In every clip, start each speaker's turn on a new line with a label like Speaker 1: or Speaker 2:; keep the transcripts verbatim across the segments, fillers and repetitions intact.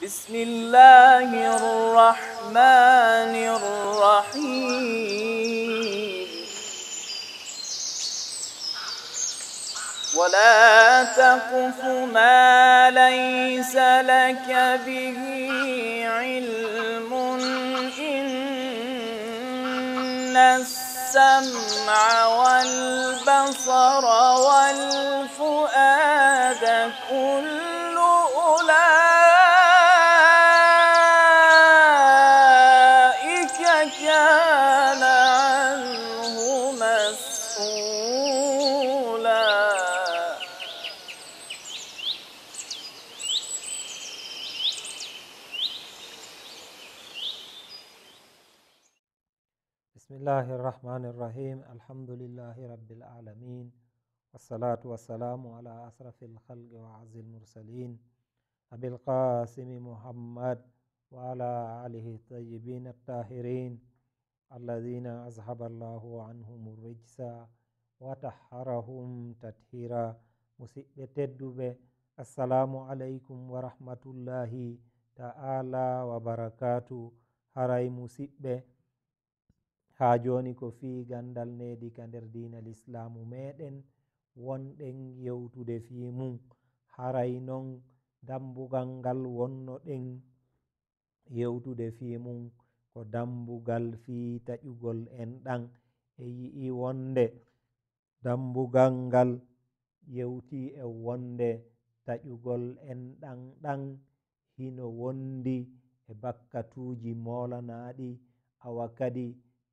Speaker 1: بسم الله الرحمن الرحيم ولا تقف ما ليس لك به علم إن السمع والبصر والفؤاد كل أولئك كان عنه مسؤولا.
Speaker 2: بسم الله الرحمن الرحيم الحمد لله رب العالمين والصلاة والسلام على أشرف الخلق وأعز المرسلين أبي القاسم محمد وعلى آله الطيبين الطاهرين الذين أذهب الله عنهم الرجس وطهرهم تطهيرا. musidɓe tedduɓe, assalamu aleykum wa rahmatullahi ta'ala wa barakatu. haray musidɓe, ha joni ko fi gandal nedi ka nder dina l'islamu meɗen wonɗen yewtude fi mum. haray non dambugal ngal wonno ɗen yewtude fi mum ko dambugal fi taƴugol en ɗan e yi'i wonde dambugal ngal yewti e wonde taƴugol en ɗan ɗan hino wondi e bakkatuji molanaɗi awa kadi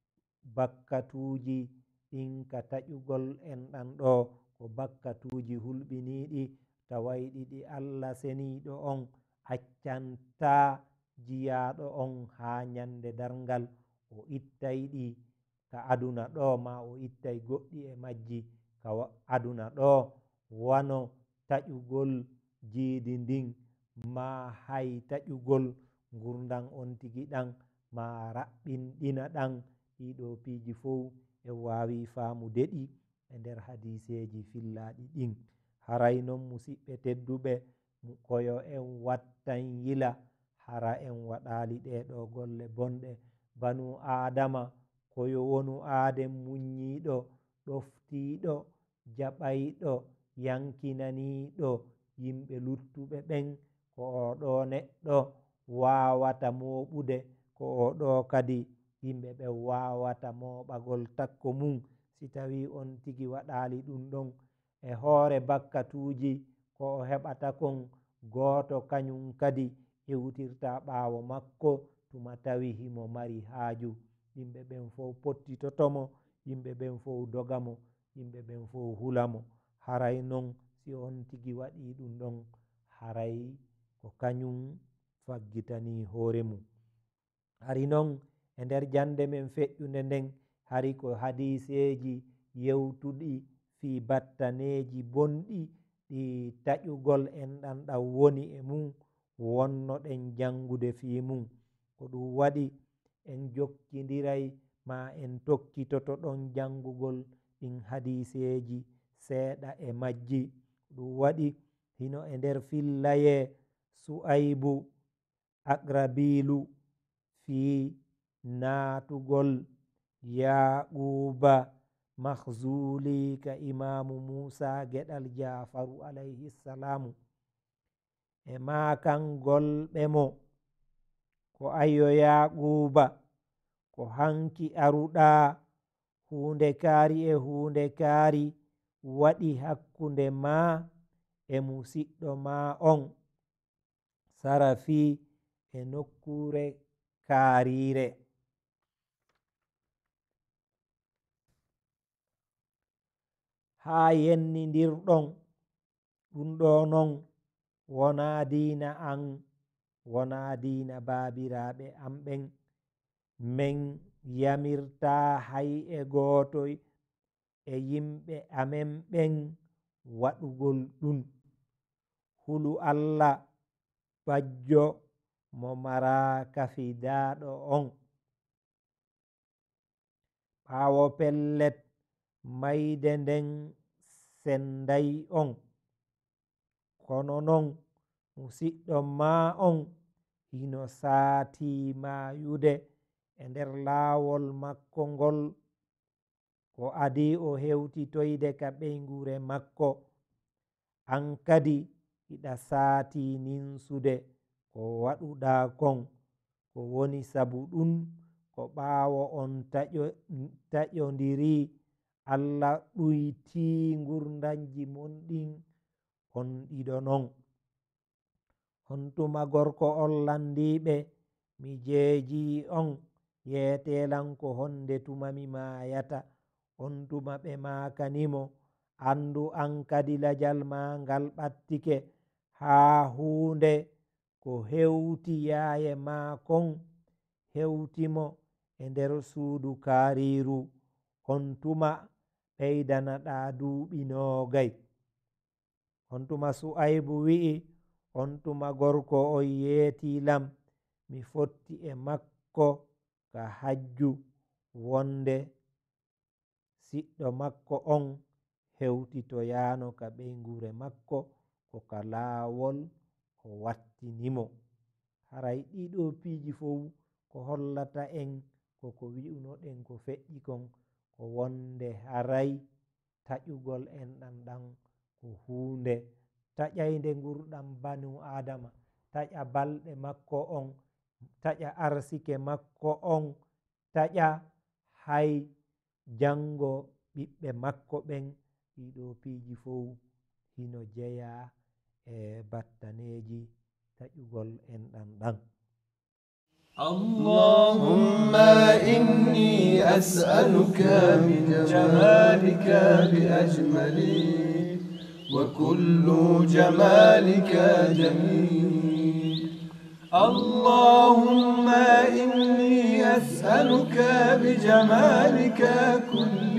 Speaker 2: bakkatuji ɗin ka taƴugol en ɗan ɗo ko bakkatuji hulɓiniɗi tawayɗi ɗi Allah seniɗo on accanta jiyaɗo on ha nyande dargal o ittayɗi ka aduna ɗo ma o ittay goɗɗi e majji ka aduna ɗo wano taƴugol jiidi ndin ma hay taƴugol gurdam on tigi ɗan ma raɓɓinɗina ɗan. ɗiɗo piiji fof e wawi famude ɗi e nder hadiseji fillaɗi ɗin. haray non musidɓe tedduɓe, koyo en wattan yila hara en waɗali ɗeɗo golle bonɗe. banu adama koyo wonu aden muñiɗo ɗoftiɗo jaɓayɗo yankinaniɗo yimɓe luttuɓe ɓen ko oɗo neɗɗo wawata moɓude, ko oɗo kadi yimɓe ɓe wawata moɓagol takko mum si tawi on tigi waɗali ɗum ɗon e hoore bakkatuji ko o heɓata kon goto kañum kadi hewtirta ɓawo makko tuma tawi himo mari haaju. yimɓe ɓen fof pottitotomo, yimɓe ɓen fof dogamo, yimɓe ɓen fof hulamo. haray non si on tigi waɗi ɗum ɗon haray ko kañum faggitani hoore mum. hari non e nder jande men feƴƴude nden hari ko hadiseji yewtuɗi fi battaneji bonɗi ɗi taƴugol en ɗan ɗan woni e mum wonno ɗen jangude fi mum. ko ɗum waɗi en jokkidiray ma en tokkitoto ɗon jangugol ɗin hadiseji seeɗa e majji. ɗum waɗi hino e nder fillaye Su'aybu Akrabilu fi natugol Yaquba Makhzuli ka imamu Musa geɗal Jafaru alayhi salamu e makangol ɓe mo ko ayo Yaquba ko hanki aruɗa hunde kaari e hunde kaari waɗi hakkunde ma e musiɗɗo ma on Sarafi e nokkure kaarire. ha yennidirɗon ɗum ɗo non wona diina an, wona diina babiraɓe am ɓen. min yamirta hay e goto e yimɓe amen ɓen waɗugol ɗum. hulu Allah bajjo mo maraka fidaɗo on. ɓawo pellet mayde nden senday on, kono non musidɗo ma on hino saati mayude e nder laawol makko ngol ko adi o hewtitoyde ka ɓeygure makko an kadi hiɗa saati ninsude ko waɗuɗa kon ko woni sabu ɗum ko ɓaawo on taƴodiri Allah ɗuyti gurdanji mon ɗin on ɗiɗo non. On tuma gorko on landiɓe mi jeeji on yetelan ko honde tuma mi mayata on tuma ɓe makanimo andu an kadi lajal ma ngal ɓattike ha hunde ko hewti yaye makon hewtimo e nder suudu kariru on tuma ɓeydana ɗa duuɓi nogay. On tuma Su'aybu wi'i on tuma gorko on yetilam mi fotti e makko ka hajju wonde siɗɗo makko on hewtitoyano ka ɓeygure makko ko ka laawol ko wattinimo. Haray ɗiɗo piiji fof ko hollata en koko wi'uno ɗen ko feƴƴi kon ko wonde haray taƴugol enɗan ɗan ko hunde taƴayde gurɗam banu adama, taƴa balɗe makko on, taƴa arsike makko on, taƴa hay jango ɓiɓɓe makko ɓen. ɗiɗo piiji fof hino jeeya e battaneji taƴugol enɗan ɗan.
Speaker 3: اللهم إني أسألك من جمالك بأجمل وكل جمالك جميل. اللهم إني أسألك بجمالك كل.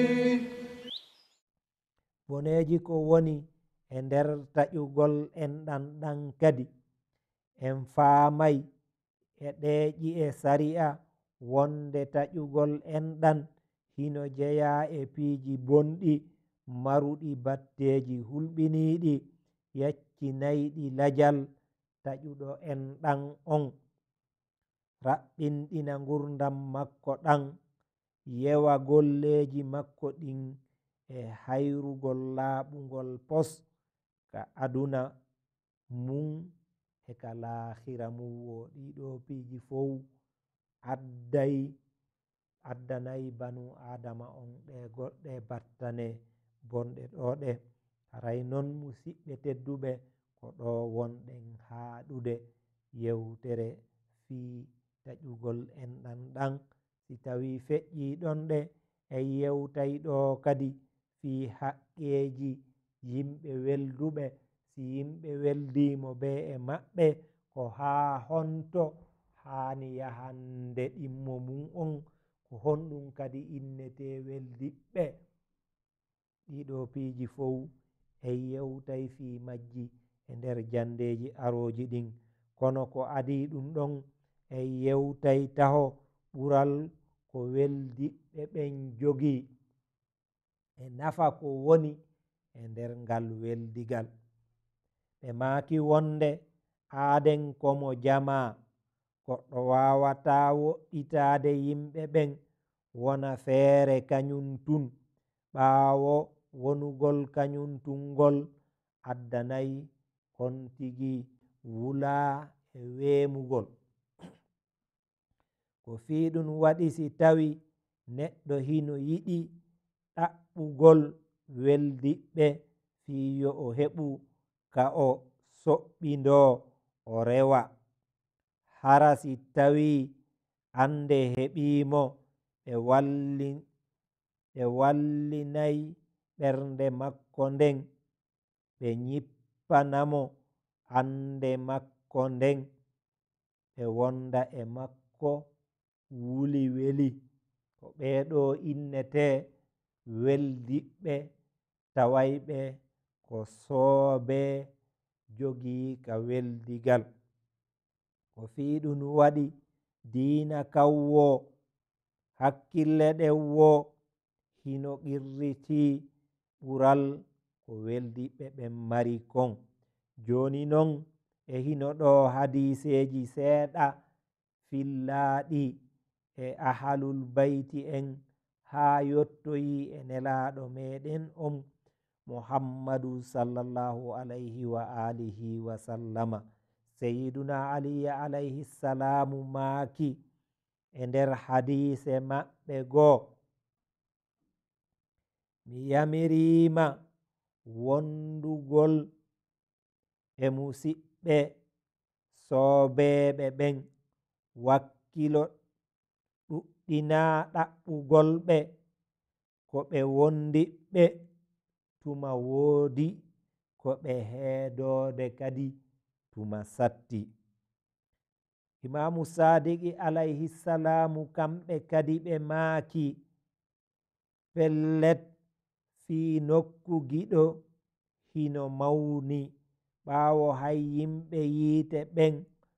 Speaker 2: boneji ko woni e nder taƴugol enɗan ɗan kadi en faamay e ɗeeƴi e sari'a wonde taƴugol enɗan hino jeeya e piiji bonɗi maruɗi batteji hulɓiniɗi yaccinayɗi lajal taƴuɗo enɗan on raɓɓinɗina gurdam makko ɗan yewa golleji makko ɗin e hayrugol laaɓugol pos ka aduna mum e ka lahira mum wo. ɗiɗo piiji fof adday addanayi banu adama on ɗe goɗɗe battane bonɗe ɗo ɗe. haray non musidɓe tedduɓe ko ɗo wonɗen haɗude yewtere fi taƴugol enɗan ɗan. si tawi feƴƴi ɗon ɗe en yewtay ɗo kadi fi haqqeji yimɓe welduɓe. si yimɓe weldimo be e maɓɓe ko ha honto hani yahande ɗimmo mum on ko honɗum kadi innete weldiɓɓe. ɗiɗo piiji fof en yewtay fi majji e nder jandeji aroji ɗin kono ko adi ɗum ɗon en yewtay taho ɓural ko weldiɓɓe ɓen jogi e nafa ko woni e nder ngal weldigal. ɓe maki wonde aaden komo jama goɗɗo wawata woɗɗitade yimɓe ɓen wona feere kañum tun ɓaawo wonugol kañum tungol addanayi on tigi wula e weemugol. ko fiiɗum waɗi si tawi neɗɗo hino yiɗi ɗaɓɓugol weldiɓɓe fi yo o heɓu ka o soɓɓindo o rewa hara si tawi ande heɓimo ɓe walli ɓe wallinayi ɓernde makko nden ɓe nyippanamo ande makko nden ɓe wonda e makko wuli weli. ko ɓeeɗo innete weldiɓɓe tawayɓe ko soobe jogi ka weldigal. ko fiiɗum waɗi diina kawwo hakkille ɗen wo hino qirriti ɓural ko weldiɓɓe ɓen mari kon. joni non e hino ɗo hadiseji seeɗa fillaɗi e ahalul bayti en ha yottoyi e nelaɗo meɗen on muhammadu sallallahu alayhi wa alihi wa sallama. Sayyiduna aliya alayhi salamu maaki e nder hadise maɓɓe goo, mi yamirima wondugol e musidɓe sobeɓe ɓen wakkilo ɗuɗɗina ɗaɓɓugol ɓe ko ɓe wondiɓe tuma woodi ko ɓe heedode kadi tuma satti. Imamu Sadiqi alayhi salamu kamɓe kadi ɓe maaki pellet fi nokku giɗo hino mawni ɓaawo hay yimɓe yiite ɓen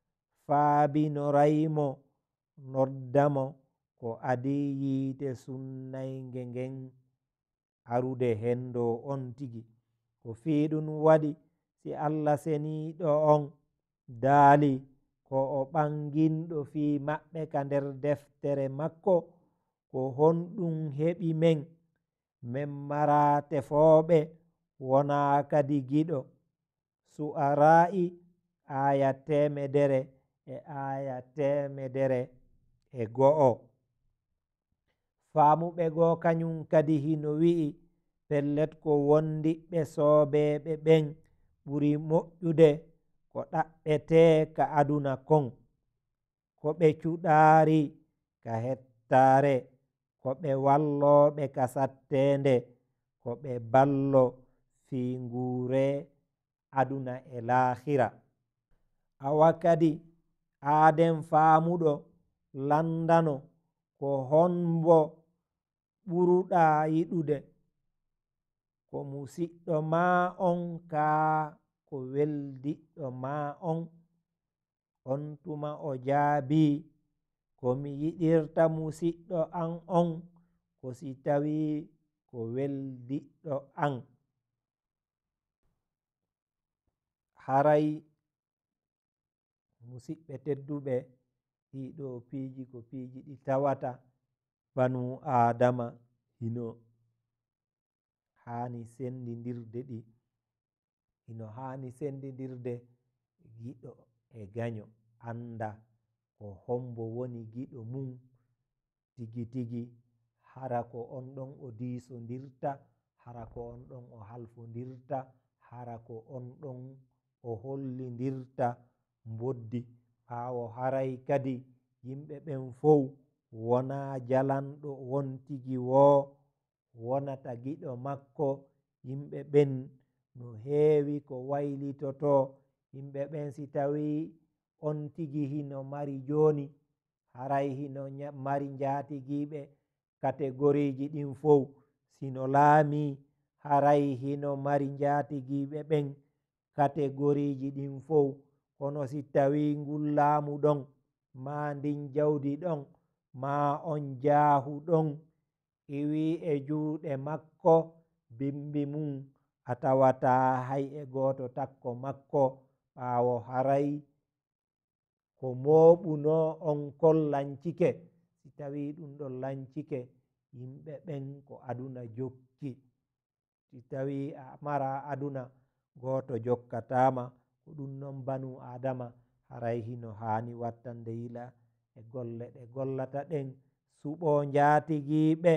Speaker 2: faabinoraymo noddamo ko adi yiite sunnayge ngen arude hendo on tigi. Ko fiiɗum waɗi si Allah seniɗo on daali ko o ɓanginɗo fi maɓɓe ka nder deftere makko ko honɗum heɓi men min mara tefooɓe wona kadi giɗo. Su'ara'i aya temedere e aya temedere e go'o. Faamuɓe goo kañum kadi hino wi'i pellet ko wondiɓe soobeɓe ɓen ɓuri moƴƴude ko ɗaɓɓete ka aduna kon, ko ɓe cuɗaari ka hettare, ko ɓe walloɓe ka sattende, ko ɓe ballo fi nguure aduna e lahira. Awa kadi aaden faamuɗo landano ko honbo ɓuruɗa yiɗude, ko musiɗɗo ma on ka ko weldiɗɗo ma on. On tuma o jaabi ko mi yiɗirta musiɗɗo an on ko si tawi ko weldiɗɗo an. Haray musiɓɓe tedduɓe, ɗiɗo piiji ko piiji ɗi tawata banu adama hino hani sendidirde ɗi hino hani sendidirde giɗo e gaño, anda ko hombo woni giɗo mum tigi tigi, hara ko on ɗon o diisondirta, hara ko on ɗon o halfondirta, hara ko on ɗon o hollindirta mboddi. ɓaawo haray kadi yimɓe ɓen fow wona jalanɗo wontigi wo wonata giɗo makko. Yimɓe ɓen no heewi ko waylitoto. Yimɓe ɓen si tawi on tigi hino mari joni, haray hino mari njatigiɓe kategoriji ɗin fow. Sino laami haray hino mari njatigiɓe ɓen kategoriji ɗin fow. Kono si tawi ngul laamu ɗon, ma ndin jawdi ɗon, ma on jaahu ɗon, iwi e juuɗe makko bimbi mum a tawata hay e gooto takko makko. ɓaawo haray ko mooɓuno on kon lancike. Si tawi ɗum ɗon lancike, yimɓe ɓen ko aduna jokki. Si tawi a mara aduna, gooto jokkatama. Ko ɗum noon banu adama haray hino hani wattande yila e golle ɗe gollata ɗen, suɓo njatigiɓe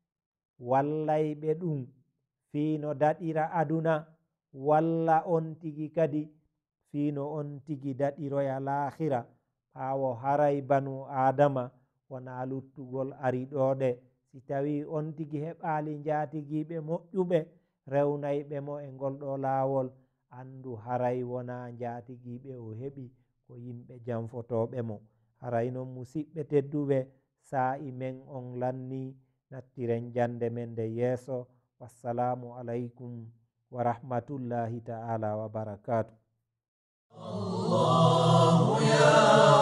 Speaker 2: wallayɓe ɗum fino daɗira aduna, walla on tigi kadi fino on tigi daɗiroya lahira. ɓaawo haray banu adama wona luttugol ariɗoɗe. Si tawi on tigi heɓali njatigiɓe moƴƴuɓe rewnayɓe mo e ngol ɗo laawol, andu haray wona njatigiɓe o heɓi, ko yimɓe janfotoɓe mo. Haray noon musiɓɓe tedduɓe, sa'i men on lanni, nattiren jande men nde yeeso. Wassalamu aleykum wa rahmatullahi ta'ala wa barakatuh.
Speaker 3: الله يا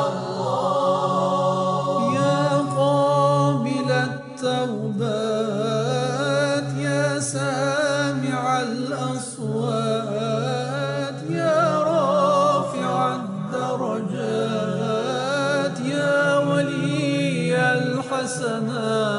Speaker 3: الله يا قابل التوبات يا سامع الأصوات يا رافع حسنا